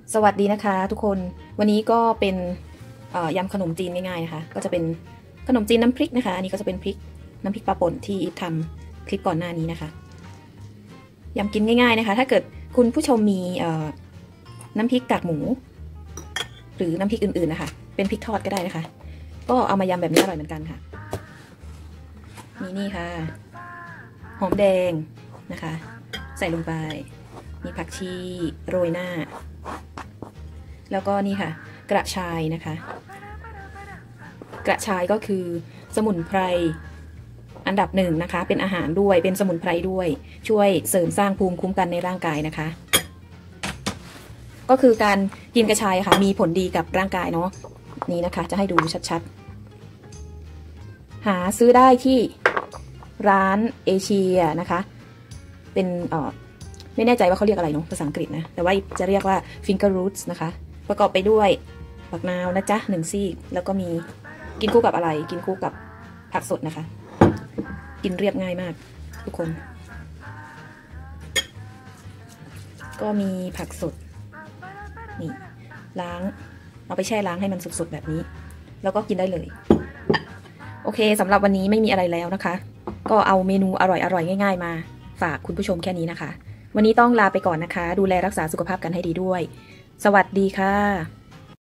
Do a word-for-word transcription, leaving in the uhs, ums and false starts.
สวัสดีนะคะทุกคนวันนี้ก็เป็นยำขนมจีนง่ายๆนะคะก็จะเป็นขนมจีนน้ำพริกนะคะอันนี้ก็จะเป็นพริกน้ำพริกปลาป่นที่ทำคลิปก่อนหน้านี้นะคะยำกินง่ายๆนะคะถ้าเกิดคุณผู้ชมมีน้ำพริกกากหมูหรือน้ำพริกอื่นๆนะคะเป็นพริกทอดก็ได้นะคะก็เอามายำแบบนี้อร่อยเหมือนกันค่ะมีนี่ค่ะหอมแดงนะคะใส่ลงไปมีผักชีโรยหน้าแล้วก็นี่ค่ะกระชายนะคะกระชายก็คือสมุนไพรอันดับหนึ่งนะคะเป็นอาหารด้วยเป็นสมุนไพรด้วยช่วยเสริมสร้างภูมิคุ้มกันในร่างกายนะคะก็คือการกินกระชายค่ะมีผลดีกับร่างกายเนาะนี่นะคะจะให้ดูชัดๆหาซื้อได้ที่ร้านเอเชียนะคะเป็นเอ่อไม่แน่ใจว่าเขาเรียกอะไรเนาะภาษาอังกฤษนะแต่ว่าจะเรียกว่า finger roots นะคะประกอบไปด้วยผักนาวนะจ๊ะหนึ่งซี่แล้วก็มีกินคู่กับอะไรกินคู่กับผักสดนะคะกินเรียบง่ายมากทุกคนก็มีผักสดนี่ล้างเอาไปแช่ล้างให้มันสดๆแบบนี้แล้วก็กินได้เลยโอเคสำหรับวันนี้ไม่มีอะไรแล้วนะคะก็เอาเมนูอร่อยๆง่ายๆมาฝากคุณผู้ชมแค่นี้นะคะวันนี้ต้องลาไปก่อนนะคะดูแลรักษาสุขภาพกันให้ดีด้วยสวัสดีค่ะ